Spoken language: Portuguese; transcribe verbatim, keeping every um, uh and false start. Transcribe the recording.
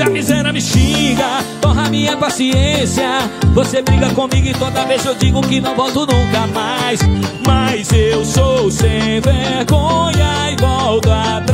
a miséria me xinga, torra minha paciência. Você briga comigo e toda vez eu digo que não volto nunca mais. Mas eu sou sem vergonha e volto atrás.